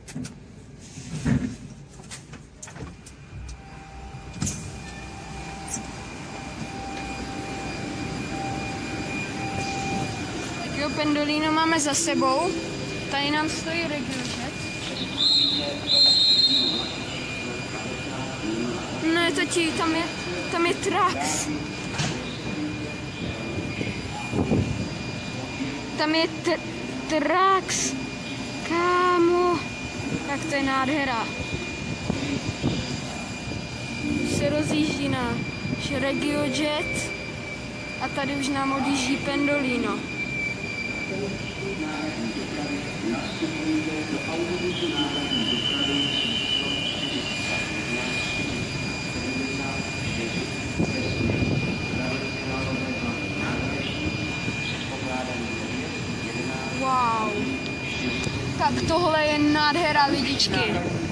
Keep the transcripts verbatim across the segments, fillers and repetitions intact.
Tak jo, pendolino máme za sebou. Tady nám stojí regiojet. Ne, tati, tam je, tam je Trax. Tam je Trax. Kámo. Tak to je nádhera. Už se rozjíždí náš regiojet a tady už nám odjíždí pendolino. Wow. Tak tohle je nádhera, lidičky.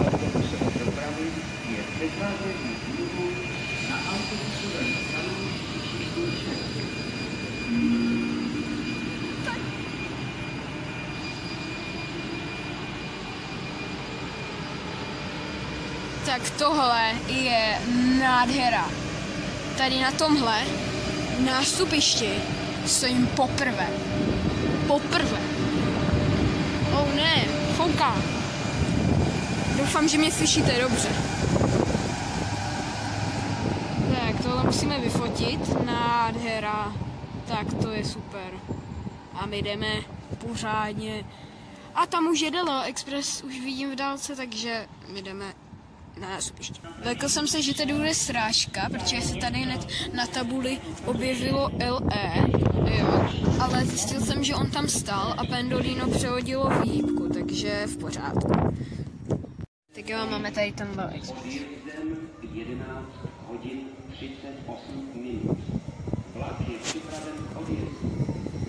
Tak tohle je nádhera. Tady na tomhle nástupišti stojím poprvé. Poprvé. Oh ne, fouká. Doufám, že mě slyšíte dobře. Tak, tohle musíme vyfotit. Nádhera. Tak to je super. A my jdeme pořádně. A tam už jede Leo Express, už vidím v dálce, takže my jdeme na nástupiště. Lekl jsem se, že tady bude srážka, protože se tady hned na tabuli objevilo L E, jo, ale zjistil jsem, že on tam stál a pendolino přehodilo výhybku, takže v pořádku. Tak jo, máme tady ten Leo Express. jedenáct hodin třicet osm minut. Vlak je připraven k odjezdu.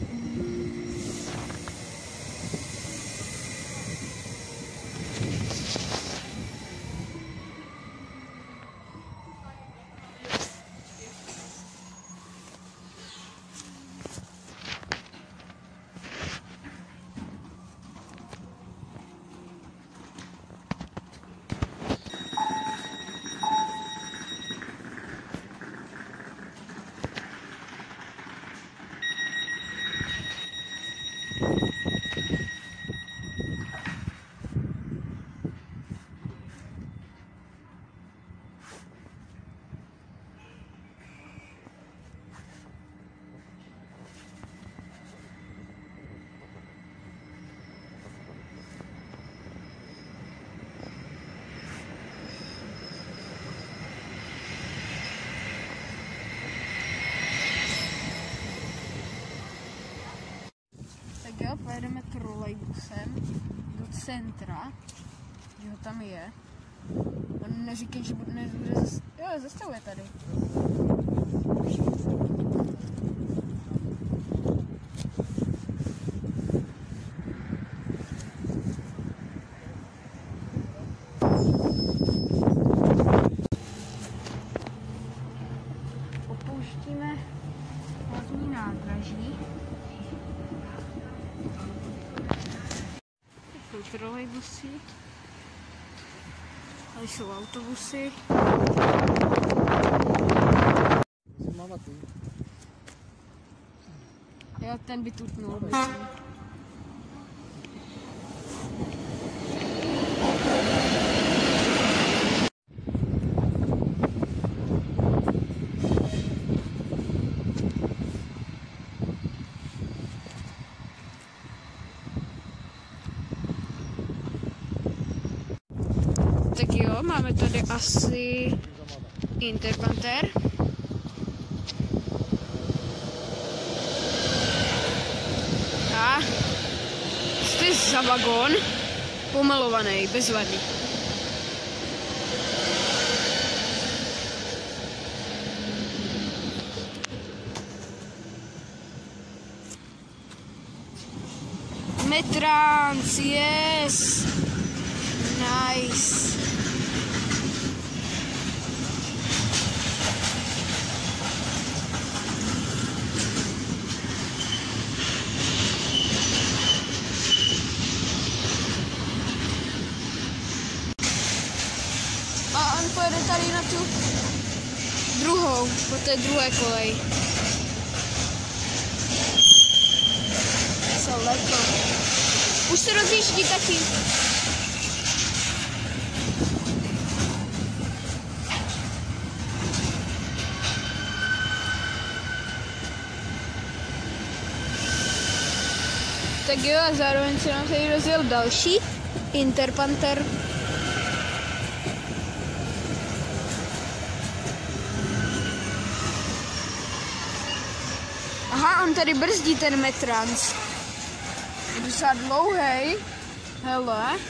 Jo, pojedeme trolejbusem do centra, že ho tam je. On neříká, že bude, nebude zas... Jo, zastavuje tady. Opouštíme hlavní nádraží. Trolejbusy, tady jsou autobusy. Jo, ten by tutnul, myslím. Tak jo, máme tady asi Interpanter. A jste za vagón, pomalovaný, bezvadný. Metrans, yes! Nice. ten pojede tady na tu druhou, po té druhé koleji. Co leto. Už se rozjíždí taky. Tak jo, a zároveň se nám tady rozjel další Interpanther. Aha, on tady brzdí ten Metrans. Je docela dlouhej. Hele.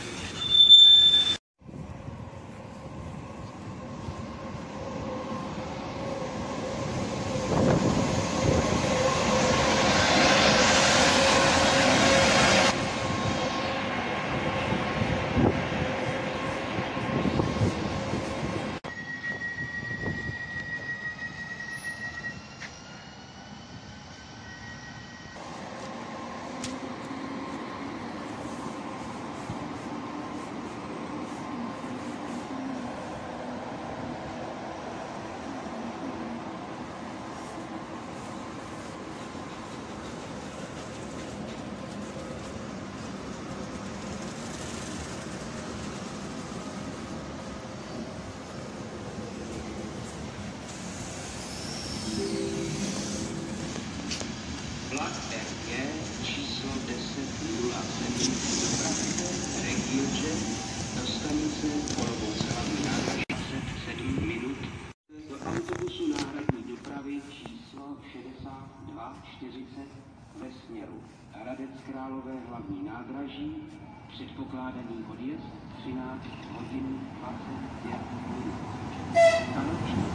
Vlak R G číslo deset nula sedm dopravce Regioče do stanice Olomouc hlavní nádraží třicet sedm minut do autobusu náhradní dopravy číslo šedesát dva čtyřicet ve směru Hradec Králové hlavní nádraží, předpokládaný odjezd třináct hodin dvacet pět minut. Stanoviště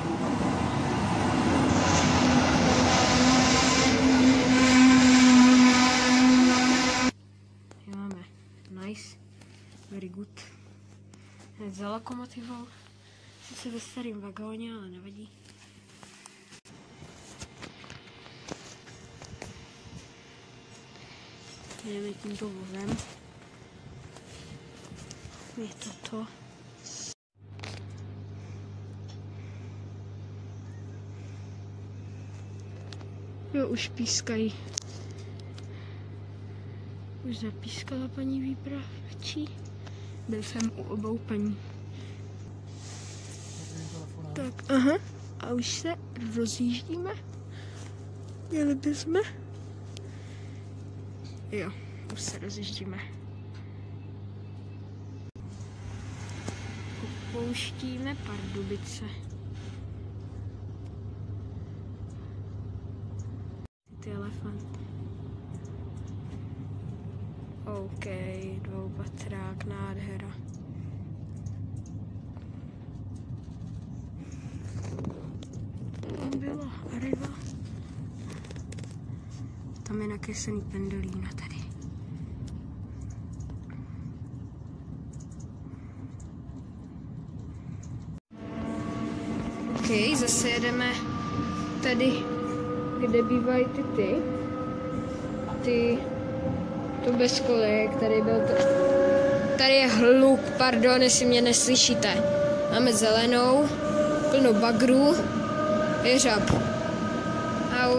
nice, very good. Hned za lokomotivou, sice ve starém vagóně, ale nevadí. Jdeme tímto vozem. Je to to. Jo, už pískají. Už zapískala paní výpravčí. Byl jsem u obou paní. Tak, aha. A už se rozjíždíme. Měli bychom. Jo, už se rozjíždíme. Opouštíme Pardubice. Ty elefant. OK, dvoupatrák, nádhera. Tam bylo Arriva. Tam je nakreslený Pendolino tady. OK, zase jedeme tady, kde bývají ty ty. Ty... To bez kolejek, tady byl to... Tady je hluk, pardon, jestli mě neslyšíte. Máme zelenou, plno bagrů, jeřab. Au.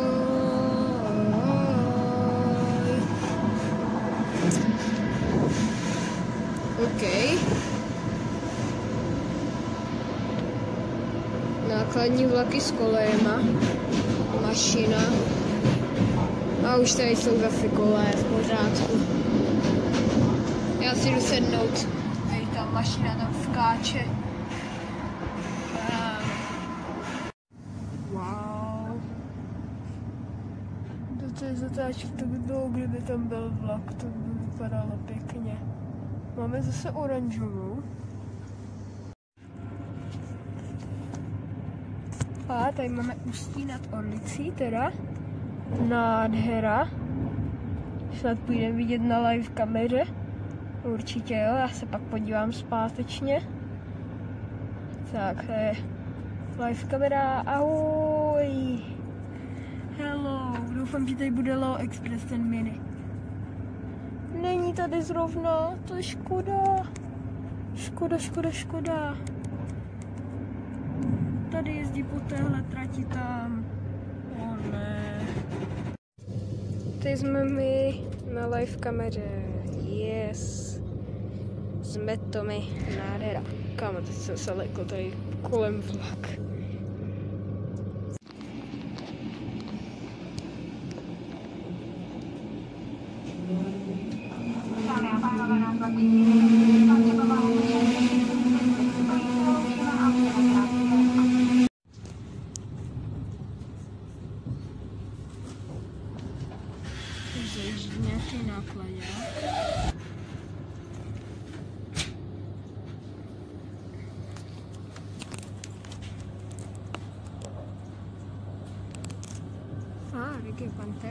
OK. Nákladní vlaky s kolejema. Mašina. A už tady jsou zase koleje v pořádku. Já si jdu sednout. Tady ta mašina tam skáče. Wow. Do té zatáčky to by bylo, kdyby tam byl vlak, to by vypadalo pěkně. Máme zase oranžovou. A tady máme Ústí nad Orlicí teda. Nádhera. Snad půjdeme vidět na live kameře. Určitě jo, já se pak podívám zpátečně. Tak, to je live kamera. Ahoj. Hello. Doufám, že tady bude Leo Express, ten mini. Není tady zrovna, to je škoda. Škoda, škoda, škoda. Tady jezdí po téhle trati tam. O ne. Teď jsme my na live kameře. Yes. Jsme to my. Nádhera. Kámo, teď jsem se lekl tady kolem vlak. Dámy a pánové, nás vlak vyjíždí. Vám děkovám, že Zajíždí nějaký nákladák. A, ah, Reggae Panther.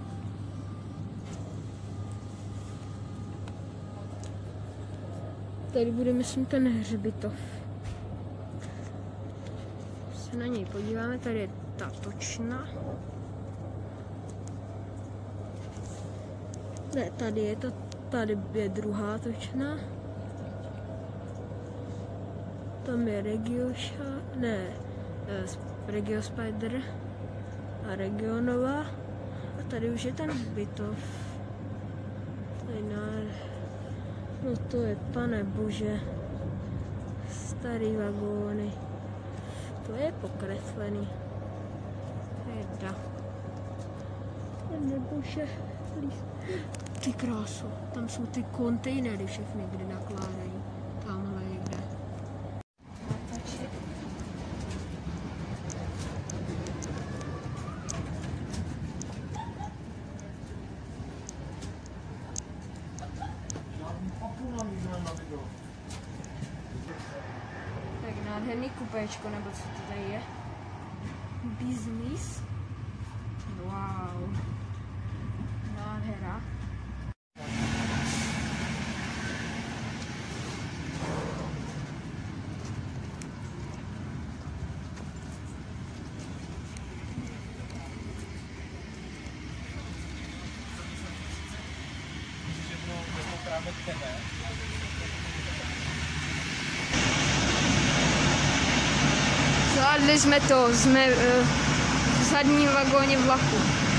Tady bude, myslím, ten hřbitov. Se na něj podíváme, tady je ta točna. Ne, tady je to, tady je druhá točna. Tam je Regioša, ne, Regio Spider a Regionova. A tady už je ten hřbitov. Tady na... No to je, pane bože, starý vagóny. To je pokreslený. Teda. Pane bože, ty krásu. Tam jsou ty kontejnery všechny, kde nakládají. Tamhle někde. Tak nádherný kupéčko, nebo co to tady je? Business. Wow. Nádhera. Zvládli jsme to, jsme uh, v zadním vagóně vlaku.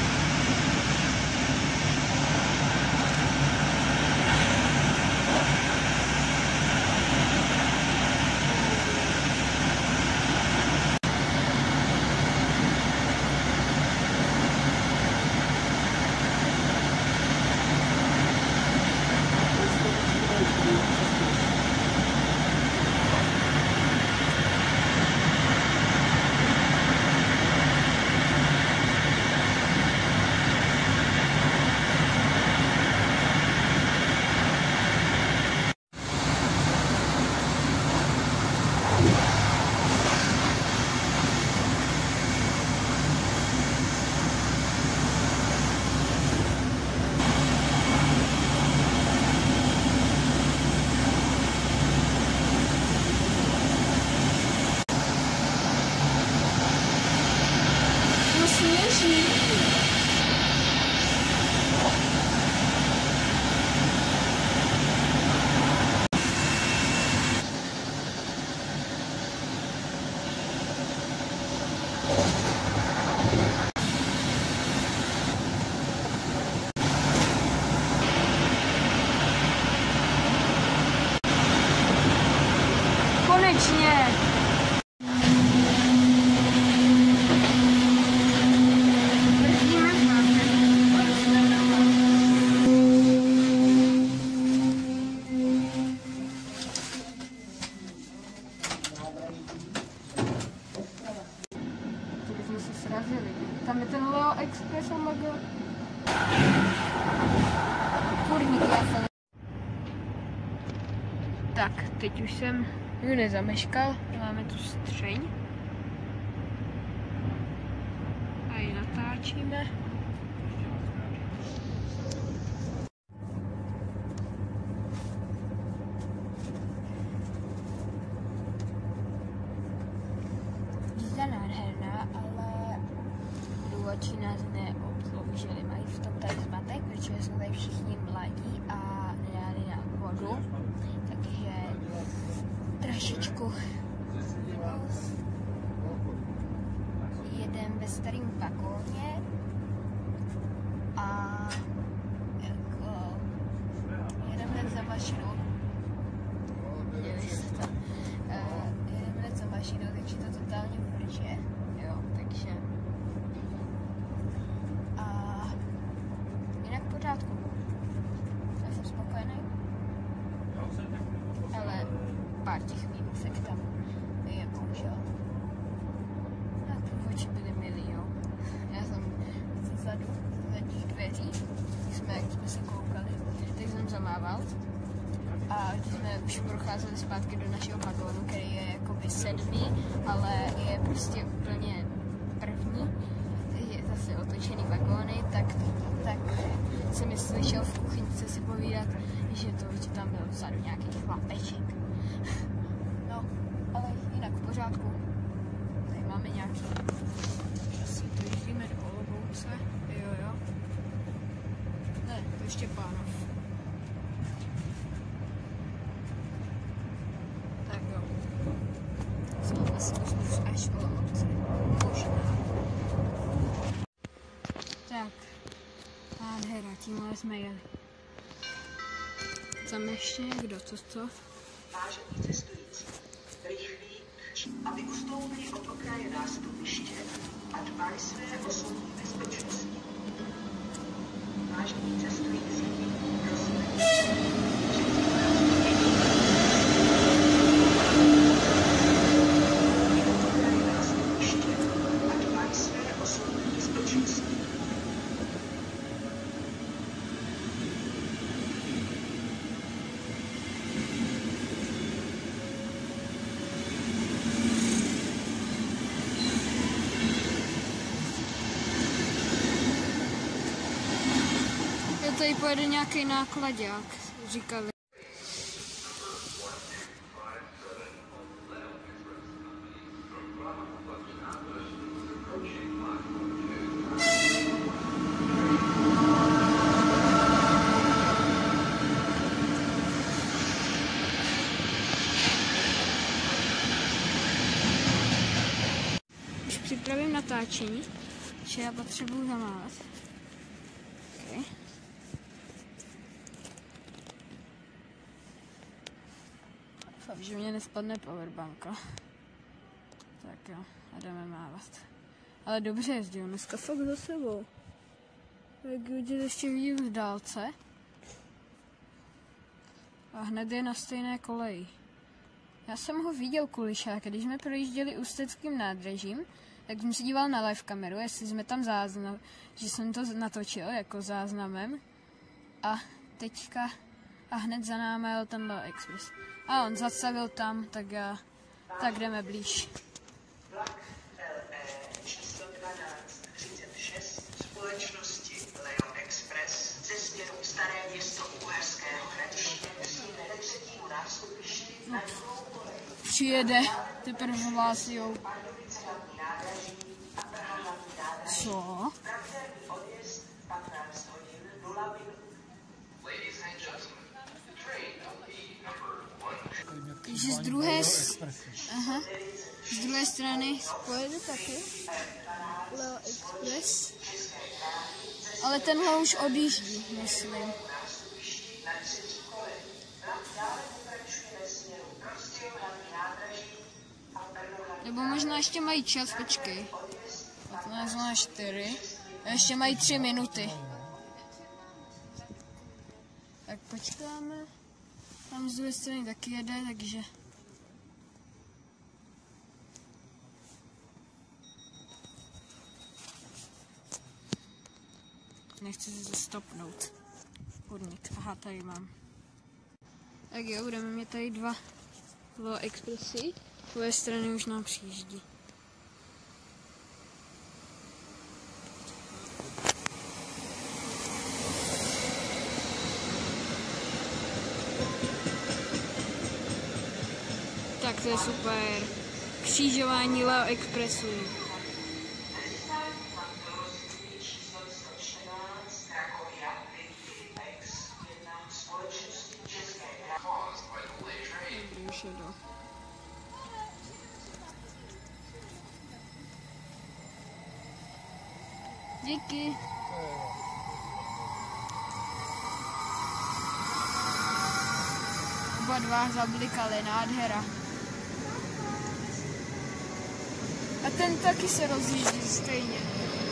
Konečně! Tam je ten Leo Express Omega. Kurník jasný. Tak, teď už jsem ju nezameškal. Máme tu střeň. A ji natáčíme. Jízda nádherná, ale průvodčí nás neobsloužili. Mají v tom tady zmatek, protože jsou tady všichni mladí a nedali na vodu. Takže starém vagóně a jako jedeme za mašinou. Viděli jste to. Uh, jedeme za mašinou, takže to totálně vrže. Jo, takže. A jinak v pořádku. Já jsem spokojený. Ale pár těch mínusek tam je bohužel. A ty oči byly milý, jo. Já jsem zezadu, z zadních dveří, když jsme, jak jsme se koukali, tak jsem zamával. A když jsme už procházeli zpátky do našeho vagónu, který je jakoby sedmý, ale je prostě úplně první, je zase otočený vagóny, tak, tak jsem mi slyšel v kuchyňce si povídat, že to, že tam byl vzadu nějaký chlapeček. No, ale jinak v pořádku. Tady máme nějaký, asi to jezdíme do Olomouce, jo jo. Ne, to ještě Pánov. Tak jo. Co asi už až v Olomouce. Možná. Tak. Nádhera, tímhle jsme jeli. Tam ještě někdo, co to? Vážení cestující, rychlí, aby ustoupili od okraje nástupiště a dbali své osobní bezpečnosti. Vážení cestující, prosím, tady pojede nějaký nákladák, říkali. Už připravím natáčení, že já potřebuji zamávat. Okay. Doufám, že mě nespadne powerbanka. Tak jo, a jdeme mávat. Ale dobře jezdil, dneska fakt za sebou. Jak vidět, ještě vidím v dálce. A hned je na stejné koleji. Já jsem ho viděl kulišák, když jsme projížděli Ústeckým nádražím, tak jsem se díval na live kameru, jestli jsme tam záznam, že jsem to natočil jako záznamem. A teďka a hned za námi jel ten Leo Express. A on zastavil tam, tak, já, tak jdeme blíž. Vlak L E číslo dvanáct třicet šest společnosti Leo Express ze směru Staré Město u Uherského Hradiště přijede ke třetímu nástupišti na druhou kolej. Přijede, teprve hlásijou. Co? Takže z druhé, aha, z druhé strany pojede taky Leo Express, ale tenhle už odjíždí, myslím. Nebo možná ještě mají čas, počkej. patnáct na čtyři. A ještě mají tři minuty. Tak počkáme. Tam z druhé strany taky jede, takže... Nechci se stopnout. Podnik. Aha, tady mám. Tak jo, budeme mít tady dva Leo Expressy. Z druhé strany už nám přijíždí. Tak to je super. Křižování Leo Expressu. Už jedu. Díky. Oba dva zablikali, nádhera. A ten taky se rozjíždí stejně.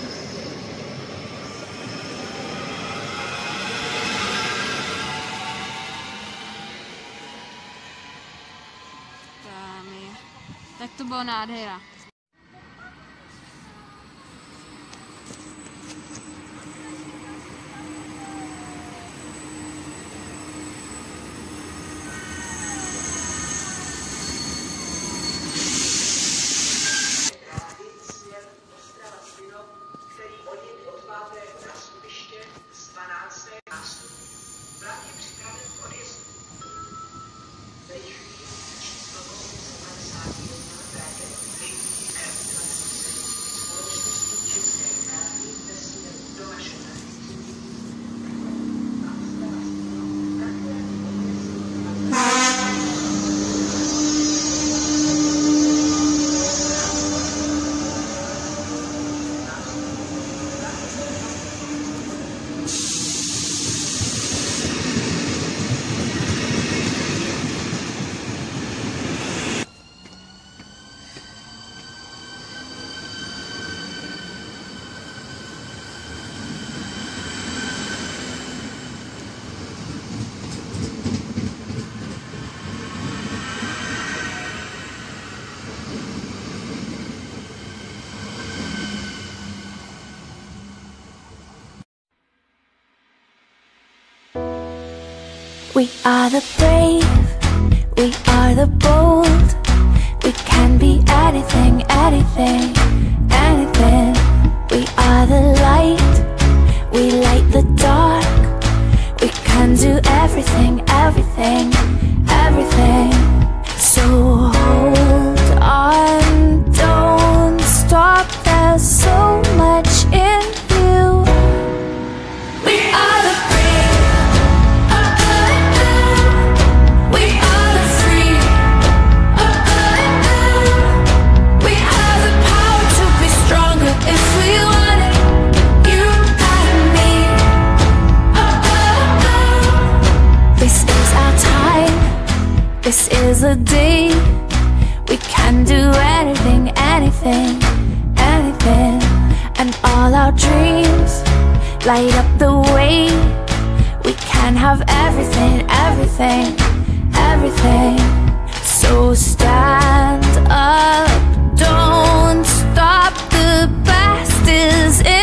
Tam je. Tak to bylo nádhera. We are the brave, we are the bold. We can be anything, anything, anything. We are the light, we light the dark. We can do everything, everything, everything. So hold on, don't stop, there's so much in you. We are the brave, oh, oh, oh. We are the free, oh, oh, oh. We have the power to be stronger if we want it. You and me, oh, oh, oh. This is our time, this is the day. We can do anything, anything, anything. And all our dreams light up the way. We can have everything, everything, everything. So stand up, don't stop, the best is in